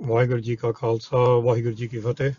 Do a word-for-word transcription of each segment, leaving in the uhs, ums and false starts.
ਵਾਹਿਗੁਰੂ ਜੀ ਕਾ ਖਾਲਸਾ ਵਾਹਿਗੁਰੂ जी की फतेह।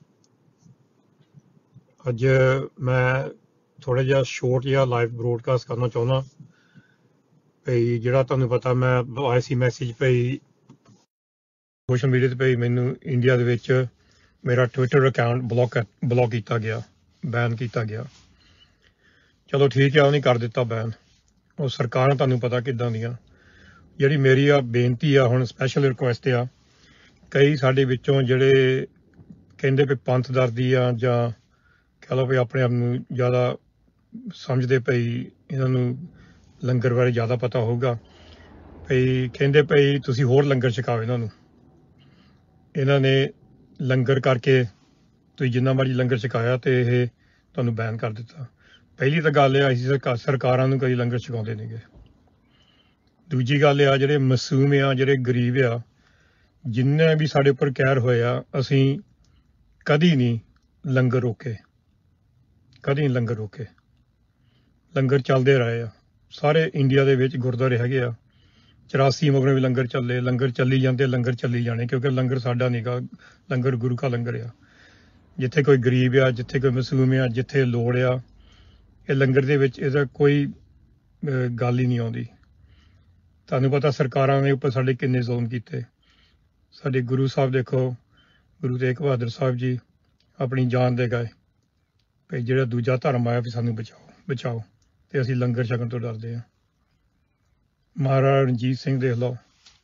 ਅੱਜ मैं थोड़ा ਜਿਹਾ ਸ਼ੋਰਟ ਜਿਹਾ ਲਾਈਵ ਬ੍ਰੋਡਕਾਸਟ ਕਰਨਾ ਚਾਹੁੰਦਾ ਭਈ ਜਿਹੜਾ ਤੁਹਾਨੂੰ ਪਤਾ ਮੈਂ ਆਇਆ ਸੀ ਮੈਸੇਜ ਭਈ ਸੋਸ਼ਲ ਮੀਡੀਆ ਤੇ ਭਈ ਮੈਨੂੰ ਇੰਡੀਆ ਦੇ ਵਿੱਚ ਮੇਰਾ ਟਵਿੱਟਰ ਅਕਾਊਂਟ ਬਲੌਕ ਬਲੌਕ ਕੀਤਾ ਗਿਆ, ਬੈਨ ਕੀਤਾ ਗਿਆ। ਚਲੋ ਠੀਕ ਹੈ, ਉਹ ਨਹੀਂ ਕਰ ਦਿੱਤਾ ਬੈਨ। ਉਹ ਸਰਕਾਰਾਂ ਤੁਹਾਨੂੰ ਪਤਾ ਕਿੱਦਾਂ ਦੀਆਂ। ਜਿਹੜੀ ਮੇਰੀ ਆ ਬੇਨਤੀ ਆ ਹੁਣ ਸਪੈਸ਼ਲ ਰਿਕੁਐਸਟ ਆ, ਕਈ ਸਾਡੇ ਵਿੱਚੋਂ ਜਿਹੜੇ ਕਹਿੰਦੇ ਵੀ ਪੰਥ ਦਰਦੀ ਆ ਜਾਂ ਕਹਿ ਲਓ ਵੀ ਆਪਣੇ ਆਪ ਨੂੰ ਜ਼ਿਆਦਾ ਸਮਝਦੇ ਭਈ ਇਹਨਾਂ ਨੂੰ ਲੰਗਰ ਬਾਰੇ ਜ਼ਿਆਦਾ ਪਤਾ ਹੋਊਗਾ, ਭਈ ਕਹਿੰਦੇ ਭਈ ਤੁਸੀਂ ਹੋਰ ਲੰਗਰ ਛਕਾਓ ਇਹਨਾਂ ਨੂੰ। ਇਹਨਾਂ ਨੇ ਲੰਗਰ ਕਰਕੇ ਤੁਸੀਂ ਜਿੰਨਾ ਮਰਜ਼ੀ ਲੰਗਰ ਛਕਾਇਆ ਤੇ ਇਹ ਤੁਹਾਨੂੰ ਬੈਨ ਕਰ ਦਿੱਤਾ। ਪਹਿਲੀ ਤਾਂ ਗੱਲ ਇਹ ਅਸੀਂ ਸਰਕਾਰ ਸਰਕਾਰਾਂ ਨੂੰ ਕਈ ਲੰਗਰ ਛਕਾਉਂਦੇ ਨੇਗੇ। ਦੂਜੀ ਗੱਲ ਆ ਜਿਹੜੇ ਮਾਸੂਮ ਆ, ਜਿਹੜੇ ਗਰੀਬ ਆ, ਜਿੰਨੇ ਵੀ ਸਾਡੇ ਉੱਪਰ ਕਹਿਰ ਹੋਏ ਆ, ਅਸੀਂ ਕਦੀ ਨਹੀਂ ਲੰਗਰ ਰੋਕੇ, ਕਦੀ ਨਹੀਂ ਲੰਗਰ ਰੋਕੇ। ਲੰਗਰ ਚੱਲਦੇ ਰਹੇ ਆ ਸਾਰੇ ਇੰਡੀਆ ਦੇ ਵਿੱਚ। ਗੁਰਦੁਆਰੇ ਹੈਗੇ ਆ ਚੁਰਾਸੀ ਮਗਰੋਂ ਵੀ ਲੰਗਰ ਚੱਲੇ, ਲੰਗਰ ਚੱਲੀ ਜਾਂਦੇ, ਲੰਗਰ ਚੱਲੀ ਜਾਣੇ, ਕਿਉਂਕਿ ਲੰਗਰ ਸਾਡਾ ਨੀਗਾ, ਲੰਗਰ ਗੁਰੂ ਕਾ ਲੰਗਰ ਆ। ਜਿੱਥੇ ਕੋਈ ਗਰੀਬ ਆ, ਜਿੱਥੇ ਕੋਈ ਮਾਸੂਮ ਆ, ਜਿੱਥੇ ਲੋੜ ਆ, ਇਹ ਲੰਗਰ ਦੇ ਵਿੱਚ ਇਹਦਾ ਕੋਈ ਗੱਲ ਹੀ ਨਹੀਂ ਆਉਂਦੀ। ਤੁਹਾਨੂੰ ਪਤਾ ਸਰਕਾਰਾਂ ਨੇ ਉੱਪਰ ਸਾਡੇ ਕਿੰਨੇ ਜ਼ੁਲਮ ਕੀਤੇ। ਸਾਡੇ ਗੁਰੂ ਸਾਹਿਬ ਦੇਖੋ, ਗੁਰੂ ਤੇਗ ਬਹਾਦਰ ਸਾਹਿਬ ਜੀ ਆਪਣੀ ਜਾਨ ਦੇ ਗਏ ਭਈ ਜਿਹੜਾ ਦੂਜਾ ਧਰਮ ਆਇਆ ਵੀ ਸਾਨੂੰ ਬਚਾਓ ਬਚਾਓ, ਤੇ ਅਸੀਂ ਲੰਗਰ ਛਕਣ ਤੋਂ ਡਰਦੇ ਹਾਂ। ਮਹਾਰਾਜਾ ਰਣਜੀਤ ਸਿੰਘ ਦੇਖ ਲਓ,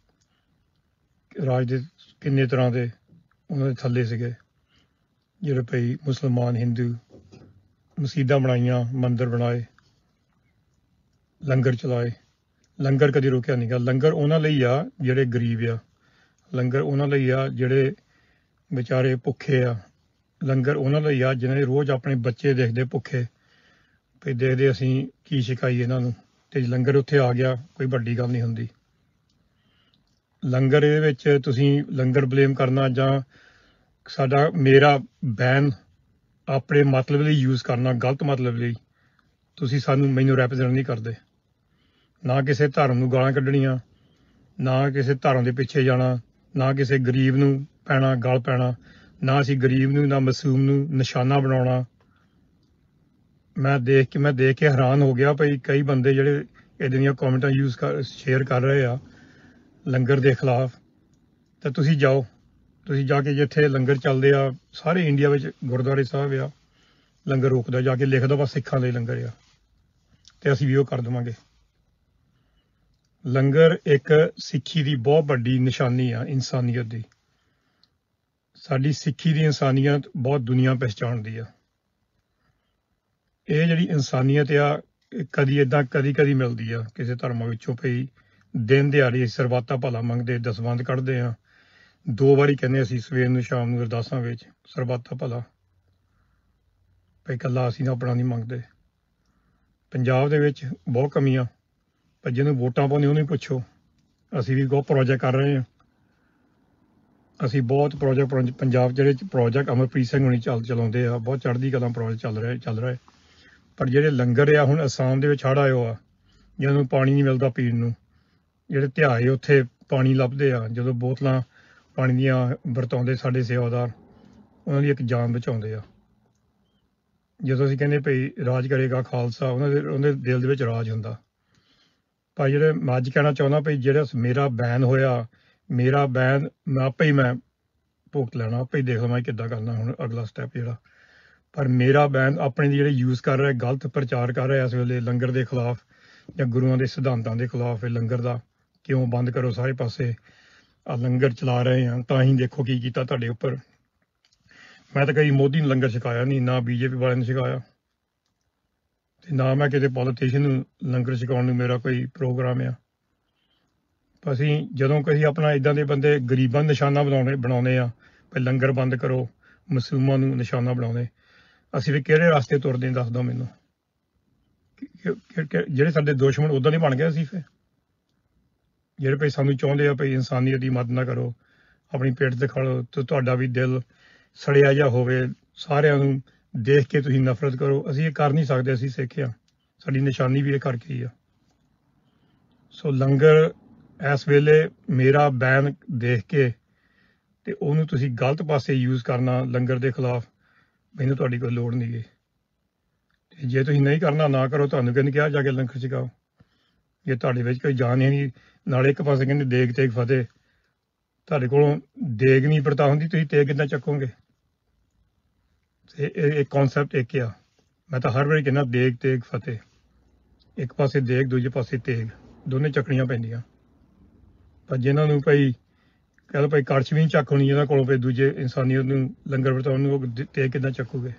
ਰਾਜ ਦੇ ਕਿੰਨੇ ਤਰ੍ਹਾਂ ਦੇ ਉਹਨਾਂ ਦੇ ਥੱਲੇ ਸੀਗੇ, ਜਿਹੜੇ ਭਈ ਮੁਸਲਮਾਨ ਹਿੰਦੂ ਮਸੀਤਾਂ ਬਣਾਈਆਂ, ਮੰਦਿਰ ਬਣਾਏ, ਲੰਗਰ ਚਲਾਏ। ਲੰਗਰ ਕਦੀ ਰੋਕਿਆ ਨਹੀਂ ਗਾ। ਲੰਗਰ ਉਹਨਾਂ ਲਈ ਆ ਜਿਹੜੇ ਗਰੀਬ ਆ, ਲੰਗਰ ਉਹਨਾਂ ਲਈ ਆ ਜਿਹੜੇ ਵਿਚਾਰੇ ਭੁੱਖੇ ਆ, ਲੰਗਰ ਉਹਨਾਂ ਲਈ ਆ ਜਿਹਨਾਂ ਦੇ ਰੋਜ਼ ਆਪਣੇ ਬੱਚੇ ਦੇਖਦੇ ਭੁੱਖੇ ਵੀ ਦੇਖਦੇ ਅਸੀਂ ਕੀ ਛਕਾਈਏ ਇਹਨਾਂ ਨੂੰ, ਤੇ ਲੰਗਰ ਉੱਥੇ ਆ ਗਿਆ ਕੋਈ ਵੱਡੀ ਗੱਲ ਨਹੀਂ ਹੁੰਦੀ। ਲੰਗਰ ਇਹਦੇ ਵਿੱਚ ਤੁਸੀਂ ਲੰਗਰ ਬਲੇਮ ਕਰਨਾ ਜਾਂ ਸਾਡਾ ਮੇਰਾ ਬੈਨ ਆਪਣੇ ਮਤਲਬ ਲਈ ਯੂਜ਼ ਕਰਨਾ, ਗਲਤ ਮਤਲਬ ਲਈ, ਤੁਸੀਂ ਸਾਨੂੰ ਮੈਨੂੰ ਰੈਪਰੈਜ਼ੈਂਟ ਨਹੀਂ ਕਰਦੇ। ਨਾ ਕਿਸੇ ਧਰਮ ਨੂੰ ਗਾਲਾਂ ਕੱਢਣੀਆਂ, ਨਾ ਕਿਸੇ ਧਰਮ ਦੇ ਪਿੱਛੇ ਜਾਣਾ, ਨਾ ਕਿਸੇ ਗਰੀਬ ਨੂੰ ਪੈਣਾ ਗਲ ਪੈਣਾ, ਨਾ ਅਸੀਂ ਗਰੀਬ ਨੂੰ ਨਾ ਮਾਸੂਮ ਨੂੰ ਨਿਸ਼ਾਨਾ ਬਣਾਉਣਾ। ਮੈਂ ਦੇਖ ਕੇ ਮੈਂ ਦੇਖ ਕੇ ਹੈਰਾਨ ਹੋ ਗਿਆ ਭਈ ਕਈ ਬੰਦੇ ਜਿਹੜੇ ਇੱਦਾਂ ਦੀਆਂ ਕਮੈਂਟਾਂ ਯੂਜ਼ ਕਰ ਸ਼ੇਅਰ ਕਰ ਰਹੇ ਆ ਲੰਗਰ ਦੇ ਖਿਲਾਫ। ਤਾਂ ਤੁਸੀਂ ਜਾਓ, ਤੁਸੀਂ ਜਾ ਕੇ ਜਿੱਥੇ ਲੰਗਰ ਚੱਲਦੇ ਆ ਸਾਰੇ ਇੰਡੀਆ ਵਿੱਚ ਗੁਰਦੁਆਰੇ ਸਾਹਿਬ ਆ, ਲੰਗਰ ਰੋਕਦਾ ਜਾ ਕੇ ਲਿਖ ਦਿਓ ਬਸ ਸਿੱਖਾਂ ਦੇ ਲੰਗਰ ਆ, ਤੇ ਅਸੀਂ ਵੀ ਉਹ ਕਰ ਦੇਵਾਂਗੇ। ਲੰਗਰ ਇੱਕ ਸਿੱਖੀ ਦੀ ਬਹੁਤ ਵੱਡੀ ਨਿਸ਼ਾਨੀ ਆ, ਇਨਸਾਨੀਅਤ ਦੀ। ਸਾਡੀ ਸਿੱਖੀ ਦੀ ਇਨਸਾਨੀਅਤ ਬਹੁਤ ਦੁਨੀਆ ਪਹਿਚਾਣਦੀ ਆ। ਇਹ ਜਿਹੜੀ ਇਨਸਾਨੀਅਤ ਆ ਕਦੀ ਏਦਾਂ ਕਦੀ ਕਦੀ ਮਿਲਦੀ ਆ ਕਿਸੇ ਧਰਮਾਂ ਵਿੱਚੋਂ ਭਈ ਦਿਨ ਦਿਹਾੜੀ ਸਰਬੱਤ ਦਾ ਭਲਾ ਮੰਗਦੇ, ਦਸਵੰਧ ਕੱਢਦੇ ਆ, ਦੋ ਵਾਰੀ ਕਹਿੰਦੇ ਅਸੀਂ ਸਵੇਰ ਨੂੰ ਸ਼ਾਮ ਨੂੰ ਅਰਦਾਸਾਂ ਵਿੱਚ ਸਰਬੱਤ ਦਾ ਭਲਾ, ਭਈ ਇਕੱਲਾ ਅਸੀਂ ਨਾ ਆਪਣਾ ਨਹੀਂ ਮੰਗਦੇ। ਪੰਜਾਬ ਦੇ ਵਿੱਚ ਬਹੁਤ ਕਮੀਆਂ, ਪਰ ਜਿਹਨੂੰ ਵੋਟਾਂ ਪਾਉਂਦੇ ਉਹਨੂੰ ਹੀ ਪੁੱਛੋ। ਅਸੀਂ ਵੀ ਬਹੁਤ ਪ੍ਰੋਜੈਕਟ ਕਰ ਰਹੇ ਹਾਂ, ਅਸੀਂ ਬਹੁਤ ਪ੍ਰੋਜੈਕਟ ਪੰਜਾਬ ਜਿਹੜੇ ਪ੍ਰੋਜੈਕਟ ਅਮਰਪ੍ਰੀਤ ਸਿੰਘ ਹੁਣੀ ਚੱਲ ਚਲਾਉਂਦੇ ਆ, ਬਹੁਤ ਚੜ੍ਹਦੀ ਕਲਾ ਪ੍ਰੋਜੈਕਟ ਚੱਲ ਰਿਹਾ ਚੱਲ ਰਿਹਾ। ਪਰ ਜਿਹੜੇ ਲੰਗਰ ਆ ਹੁਣ ਅਸਾਮ ਦੇ ਵਿੱਚ ਹੜ੍ਹ ਆਇਓ ਆ, ਜਿਹਨਾਂ ਨੂੰ ਪਾਣੀ ਨਹੀਂ ਮਿਲਦਾ ਪੀਣ ਨੂੰ, ਜਿਹੜੇ ਧਿਆਏ ਉੱਥੇ ਪਾਣੀ ਲੱਭਦੇ ਆ, ਜਦੋਂ ਬੋਤਲਾਂ ਪਾਣੀ ਦੀਆਂ ਵਰਤਾਉਂਦੇ ਸਾਡੇ ਸੇਵਾਦਾਰ, ਉਹਨਾਂ ਦੀ ਇੱਕ ਜਾਨ ਬਚਾਉਂਦੇ ਆ। ਜਦੋਂ ਅਸੀਂ ਕਹਿੰਦੇ ਭਈ ਰਾਜ ਕਰੇਗਾ ਖਾਲਸਾ, ਉਹਨਾਂ ਦੇ ਉਹਨਾਂ ਦੇ ਦਿਲ ਦੇ ਵਿੱਚ ਰਾਜ ਹੁੰਦਾ। ਪਰ ਜਿਹੜੇ ਮੈਂ ਅੱਜ ਕਹਿਣਾ ਚਾਹੁੰਦਾ ਭਈ ਜਿਹੜਾ ਮੇਰਾ ਬੈਨ ਹੋਇਆ, ਮੇਰਾ ਬੈਨ ਮੈਂ ਆਪੇ ਹੀ ਮੈਂ ਭੁਗਤ ਲੈਣਾ, ਆਪੇ ਹੀ ਦੇਖ ਲਵਾਂ ਕਿੱਦਾਂ ਕਰਨਾ ਹੁਣ ਅਗਲਾ ਸਟੈਪ ਜਿਹੜਾ। ਪਰ ਮੇਰਾ ਬੈਨ ਆਪਣੇ ਦੀ ਜਿਹੜੇ ਯੂਜ਼ ਕਰ ਰਿਹਾ, ਗਲਤ ਪ੍ਰਚਾਰ ਕਰ ਰਿਹਾ ਇਸ ਵੇਲੇ ਲੰਗਰ ਦੇ ਖਿਲਾਫ ਜਾਂ ਗੁਰੂਆਂ ਦੇ ਸਿਧਾਂਤਾਂ ਦੇ ਖਿਲਾਫ, ਇਹ ਲੰਗਰ ਦਾ ਕਿਉਂ ਬੰਦ ਕਰੋ ਸਾਰੇ ਪਾਸੇ। ਆ ਲੰਗਰ ਚਲਾ ਰਹੇ ਆ ਤਾਂ ਹੀ ਦੇਖੋ ਕੀ ਕੀਤਾ ਤੁਹਾਡੇ ਉੱਪਰ। ਮੈਂ ਤਾਂ ਕਦੀ ਮੋਦੀ ਨੂੰ ਲੰਗਰ ਛਕਾਇਆ ਨਹੀਂ, ਨਾ ਬੀਜੇਪੀ ਵਾਲਿਆਂ ਨੂੰ ਛਕਾਇਆ, ਤੇ ਨਾ ਮੈਂ ਕਿਤੇ ਪੋਲੀਟੀਸ਼ੀਅਨ ਨੂੰ ਲੰਗਰ ਛਕਾਉਣ ਨੂੰ ਮੇਰਾ ਕੋਈ ਪ੍ਰੋਗਰਾਮ ਆ। ਅਸੀਂ ਜਦੋਂ ਕਹੀਂ ਆਪਣਾ ਇੱਦਾਂ ਦੇ ਬੰਦੇ ਗਰੀਬਾਂ ਨੂੰ ਨਿਸ਼ਾਨਾ ਬਣਾਉਣੇ ਬਣਾਉਂਦੇ ਆ ਵੀ ਲੰਗਰ ਬੰਦ ਕਰੋ, ਮਾਸੂਮਾਂ ਨੂੰ ਨਿਸ਼ਾਨਾ ਬਣਾਉਂਦੇ, ਅਸੀਂ ਵੀ ਕਿਹੜੇ ਰਸਤੇ ਤੁਰਦੇ ਦੱਸ ਦਿਓ ਮੈਨੂੰ। ਜਿਹੜੇ ਸਾਡੇ ਦੁਸ਼ਮਣ ਉੱਦਾਂ ਨਹੀਂ ਬਣ ਗਏ ਅਸੀਂ ਫਿਰ, ਜਿਹੜੇ ਭਈ ਸਾਨੂੰ ਚਾਹੁੰਦੇ ਆ ਭਈ ਇਨਸਾਨੀਅਤ ਦੀ ਮਦਦ ਨਾ ਕਰੋ, ਆਪਣੀ ਪੇਟ ਤੇ ਖਾ ਲਓ, ਤੇ ਤੁਹਾਡਾ ਵੀ ਦਿਲ ਸੜਿਆ ਜਿਹਾ ਹੋਵੇ, ਸਾਰਿਆਂ ਨੂੰ ਦੇਖ ਕੇ ਤੁਸੀਂ ਨਫ਼ਰਤ ਕਰੋ। ਅਸੀਂ ਇਹ ਕਰ ਨਹੀਂ ਸਕਦੇ, ਅਸੀਂ ਸਿੱਖਿਆ, ਸਾਡੀ ਨਿਸ਼ਾਨੀ ਵੀ ਇਹ ਕਰਕੇ ਹੀ ਆ। ਸੋ ਲੰਗਰ ਇਸ ਵੇਲੇ ਮੇਰਾ ਬੈਨ ਦੇਖ ਕੇ ਤੇ ਉਹਨੂੰ ਤੁਸੀਂ ਗਲਤ ਪਾਸੇ ਯੂਜ਼ ਕਰਨਾ ਲੰਗਰ ਦੇ ਖਿਲਾਫ, ਮੈਨੂੰ ਤੁਹਾਡੀ ਕੋਈ ਲੋੜ ਨਹੀਂ ਗੀ। ਤੇ ਜੇ ਤੁਸੀਂ ਨਹੀਂ ਕਰਨਾ ਨਾ ਕਰੋ, ਤੁਹਾਨੂੰ ਕਿਹਨੇ ਕਿਹਾ ਜਾ ਕੇ ਲੰਗਰ ਛਕਾਓ? ਜੇ ਤੁਹਾਡੇ ਵਿੱਚ ਕੋਈ ਜਾਨ ਹੀ ਨਹੀਂ, ਨਾਲੇ ਇੱਕ ਪਾਸੇ ਕਹਿੰਦੇ ਦੇਗ ਤੇਗ ਫਤਿਹ, ਤੁਹਾਡੇ ਕੋਲੋਂ ਦੇਗ ਨਹੀਂ ਵਰਤਾ ਹੁੰਦੀ, ਤੁਸੀਂ ਤੇਗ ਕਿੱਦਾਂ ਚੱਕੋਗੇ? ਤੇ ਇਹ ਕਨਸੈਪਟ ਇੱਕ ਆ। ਮੈਂ ਤਾਂ ਹਰ ਵਾਰੀ ਕਹਿੰਦਾ ਦੇਗ ਤੇਗ ਫਤਿਹ, ਇੱਕ ਪਾਸੇ ਦੇਗ ਦੂਜੇ ਪਾਸੇ ਤੇਗ, ਦੋਨੇ ਚੱਕਣੀਆਂ ਪੈਂਦੀਆਂ। ਪਰ ਜਿਨ੍ਹਾਂ ਨੂੰ ਭਾਈ ਕਹਿ ਲਓ ਭਾਈ ਕੜਛ ਵੀ ਨਹੀਂ ਚੱਕ ਹੋਣੀ ਇਹਨਾਂ ਕੋਲੋਂ, ਫਿਰ ਦੂਜੇ ਇਨਸਾਨੀਅਤ ਨੂੰ ਲੰਗਰ ਵਰਤਾਉਣ ਨੂੰ ਉਹ ਤੇਗ ਕਿੱਦਾਂ ਚੱਕੂਗੇ?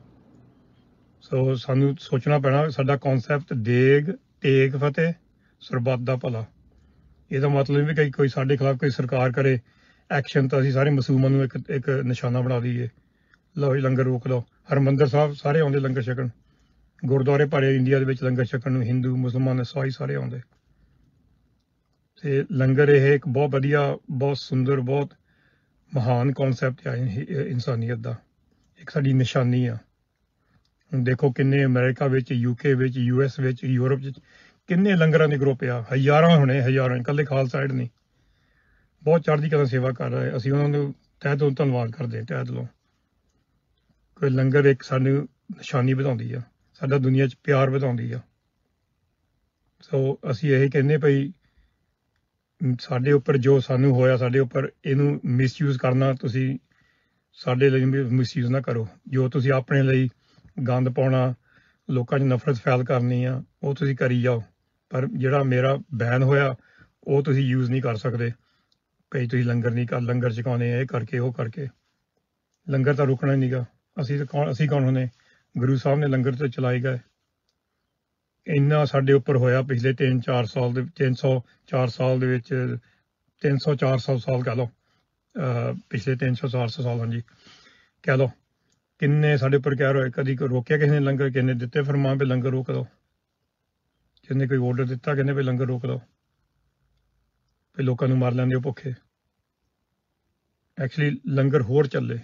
ਸੋ ਸਾਨੂੰ ਸੋਚਣਾ ਪੈਣਾ, ਸਾਡਾ ਕਨਸੈਪਟ ਦੇਗ ਤੇਗ ਫਤਿਹ ਸਰਬੱਤ ਦਾ ਭਲਾ। ਇਹਦਾ ਮਤਲਬ ਵੀ ਕਿ ਕੋਈ ਸਾਡੇ ਖਿਲਾਫ ਕੋਈ ਸਰਕਾਰ ਕਰੇ ਐਕਸ਼ਨ ਤਾਂ ਅਸੀਂ ਸਾਰੇ ਮੁਸਲਮਾਨ ਨੂੰ ਇੱਕ ਇੱਕ ਨਿਸ਼ਾਨਾ ਬਣਾ ਦਈਏ, ਲਓ ਜੀ ਲੰਗਰ ਰੋਕ ਲਓ। ਹਰਿਮੰਦਰ ਸਾਹਿਬ ਸਾਰੇ ਆਉਂਦੇ ਲੰਗਰ ਛਕਣ, ਗੁਰਦੁਆਰੇ ਭਰੇ ਇੰਡੀਆ ਦੇ ਵਿੱਚ ਲੰਗਰ ਛਕਣ ਨੂੰ, ਹਿੰਦੂ ਮੁਸਲਮਾਨ ਈਸਾਈ ਸਾਰੇ ਆਉਂਦੇ। ਤੇ ਲੰਗਰ ਇਹ ਇੱਕ ਬਹੁਤ ਵਧੀਆ, ਬਹੁਤ ਸੁੰਦਰ, ਬਹੁਤ ਮਹਾਨ ਕਨਸੈਪਟ ਆ ਇਨਸਾਨੀਅਤ ਦਾ, ਇੱਕ ਸਾਡੀ ਨਿਸ਼ਾਨੀ ਆ। ਹੁਣ ਦੇਖੋ ਕਿੰਨੇ ਅਮਰੀਕਾ ਵਿੱਚ, ਯੂਕੇ ਵਿੱਚ, ਯੂ ਐਸ ਵਿੱਚ, ਯੂਰਪ ਵਿੱਚ ਕਿੰਨੇ ਲੰਗਰਾਂ ਦੇ ਗਰੁੱਪ ਆ, ਹਜ਼ਾਰਾਂ ਹੋਣੇ, ਹਜ਼ਾਰਾਂ, ਇਕੱਲੇ ਖਾਲਸਾ ਏਡ ਨਹੀਂ। ਬਹੁਤ ਚੜ੍ਹਦੀ ਕਲਾ ਸੇਵਾ ਕਰ ਰਹੇ, ਅਸੀਂ ਉਹਨਾਂ ਨੂੰ ਤਹਿ ਦਿਲੋਂ ਧੰਨਵਾਦ ਕਰਦੇ ਹਾਂ, ਤਹਿ ਦਿਲੋਂ। ਕੋਈ ਲੰਗਰ ਇੱਕ ਸਾਨੂੰ ਨਿਸ਼ਾਨੀ ਵਧਾਉਂਦੀ ਆ, ਸਾਡਾ ਦੁਨੀਆ 'ਚ ਪਿਆਰ ਵਧਾਉਂਦੀ ਆ। ਸੋ ਅਸੀਂ ਇਹ ਕਹਿੰਦੇ ਭਈ ਸਾਡੇ ਉੱਪਰ ਜੋ ਸਾਨੂੰ ਹੋਇਆ, ਸਾਡੇ ਉੱਪਰ ਇਹਨੂੰ ਮਿਸਯੂਜ਼ ਕਰਨਾ ਤੁਸੀਂ ਸਾਡੇ ਲਈ ਮਿਸਯੂਜ਼ ਨਾ ਕਰੋ। ਜੋ ਤੁਸੀਂ ਆਪਣੇ ਲਈ ਗੰਦ ਪਾਉਣਾ, ਲੋਕਾਂ 'ਚ ਨਫ਼ਰਤ ਫੈਲ ਕਰਨੀ ਆ, ਉਹ ਤੁਸੀਂ ਕਰੀ ਜਾਓ। ਪਰ ਜਿਹੜਾ ਮੇਰਾ ਬੈਨ ਹੋਇਆ ਉਹ ਤੁਸੀਂ ਯੂਜ਼ ਨਹੀਂ ਕਰ ਸਕਦੇ ਭਈ ਤੁਸੀਂ ਲੰਗਰ ਨਹੀਂ ਕਰ, ਲੰਗਰ ਛਕਾਉਣੇ ਇਹ ਕਰਕੇ ਉਹ ਕਰਕੇ। ਲੰਗਰ ਤਾਂ ਰੁਕਣਾ ਹੀ ਨੀਗਾ। ਅਸੀਂ ਤਾਂ ਕੌਣ, ਅਸੀਂ ਕੌਣ ਹੁੰਦੇ? ਗੁਰੂ ਸਾਹਿਬ ਨੇ ਲੰਗਰ ਤਾਂ ਚਲਾਏ ਗਏ। ਇੰਨਾ ਸਾਡੇ ਉੱਪਰ ਹੋਇਆ ਪਿਛਲੇ ਤਿੰਨ ਚਾਰ ਸਾਲ ਦੇ, ਤਿੰਨ ਸੌ ਚਾਰ ਸਾਲ ਦੇ ਵਿੱਚ, ਤਿੰਨ ਸੌ ਚਾਰ ਸੌ ਸਾਲ ਕਹਿ ਲਓ, ਪਿਛਲੇ ਤਿੰਨ ਸੌ ਚਾਰ ਸੌ ਸਾਲ, ਹਾਂਜੀ ਕਹਿ ਲਓ, ਕਿੰਨੇ ਸਾਡੇ ਉੱਪਰ ਕਹਿ ਰਹੇ। ਕਦੀ ਕੋਈ ਰੋਕਿਆ ਕਿਸੇ ਨੇ ਲੰਗਰ? ਕਿੰਨੇ ਦਿੱਤੇ ਫਰਮਾਨ ਵੀ ਲੰਗਰ ਰੋਕ ਦਿਓ? ਕਿੰਨੇ ਕੋਈ ਆਰਡਰ ਦਿੱਤਾ ਕਹਿੰਦੇ ਵੀ ਲੰਗਰ ਰੋਕ ਦਿਓ, ਵੀ ਲੋਕਾਂ ਨੂੰ ਮਾਰ ਲੈਂਦੇ ਹੋ ਭੁੱਖੇ? ਐਕਚੁਅਲੀ ਲੰਗਰ ਹੋਰ ਚੱਲੇ।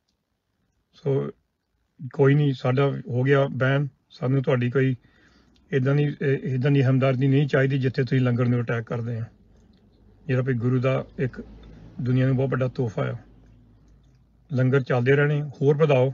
ਸੋ ਕੋਈ ਨਹੀਂ, ਸਾਡਾ ਹੋ ਗਿਆ ਬੈਨ। ਸਾਨੂੰ ਤੁਹਾਡੀ ਕੋਈ ਇੱਦਾਂ ਦੀ ਇੱਦਾਂ ਦੀ ਹਮਦਰਦੀ ਨਹੀਂ ਚਾਹੀਦੀ ਜਿੱਥੇ ਤੁਸੀਂ ਲੰਗਰ ਨੂੰ ਅਟੈਕ ਕਰਦੇ ਆ, ਜਿਹੜਾ ਵੀ ਗੁਰੂ ਦਾ ਇੱਕ ਦੁਨੀਆ ਨੂੰ ਬਹੁਤ ਵੱਡਾ ਤੋਹਫਾ ਆ। ਲੰਗਰ ਚੱਲਦੇ ਰਹਿਣੇ, ਹੋਰ ਵਧਾਓ।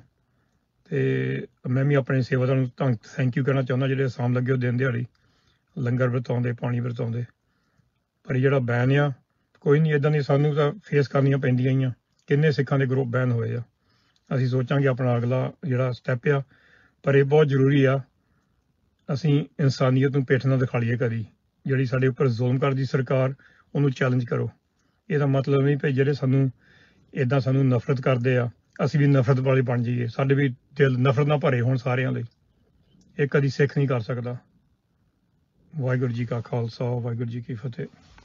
ਤੇ ਮੈਂ ਵੀ ਆਪਣੇ ਸੇਵਾਦਾਰਾਂ ਨੂੰ ਧੰਨ ਥੈਂਕ ਯੂ ਕਹਿਣਾ ਚਾਹੁੰਦਾ, ਜਿਹੜੇ ਅਸਾਮ ਲੱਗੇ ਉਹ ਦਿਨ ਦਿਹਾੜੀ ਲੰਗਰ ਵਰਤਾਉਂਦੇ, ਪਾਣੀ ਵਰਤਾਉਂਦੇ। ਪਰ ਜਿਹੜਾ ਬੈਨ ਆ, ਕੋਈ ਨਹੀਂ, ਇੱਦਾਂ ਦੀ ਸਾਨੂੰ ਤਾਂ ਫੇਸ ਕਰਨੀਆਂ ਪੈਂਦੀਆਂ ਹੀ ਆ। ਕਿੰਨੇ ਸਿੱਖਾਂ ਦੇ ਗਰੁੱਪ ਬੈਨ ਹੋਏ ਆ। ਅਸੀਂ ਸੋਚਾਂਗੇ ਆਪਣਾ ਅਗਲਾ ਜਿਹੜਾ ਸਟੈਪ ਆ, ਪਰ ਇਹ ਬਹੁਤ ਜ਼ਰੂਰੀ ਆ ਅਸੀਂ ਇਨਸਾਨੀਅਤ ਨੂੰ ਪਿੱਠ ਨਾ ਦਿਖਾਲੀਏ ਕਦੀ। ਜਿਹੜੀ ਸਾਡੇ ਉੱਪਰ ਜ਼ੁਲਮ ਕਰਦੀ ਸਰਕਾਰ, ਉਹਨੂੰ ਚੈਲੰਜ ਕਰੋ। ਇਹਦਾ ਮਤਲਬ ਨਹੀਂ ਭਈ ਜਿਹੜੇ ਸਾਨੂੰ ਇੱਦਾਂ ਸਾਨੂੰ ਨਫ਼ਰਤ ਕਰਦੇ ਆ, ਅਸੀਂ ਵੀ ਨਫ਼ਰਤ ਵਾਲੇ ਬਣ ਜਾਈਏ, ਸਾਡੇ ਵੀ ਦਿਲ ਨਫ਼ਰਤ ਨਾਲ ਭਰੇ ਹੋਣ ਸਾਰਿਆਂ ਲਈ। ਇਹ ਕਦੀ ਸਿੱਖ ਨਹੀਂ ਕਰ ਸਕਦਾ। ਵਾਹਿਗੁਰੂ ਜੀ ਕਾ ਖਾਲਸਾ, ਵਾਹਿਗੁਰੂ ਜੀ ਕੀ ਫਤਿਹ।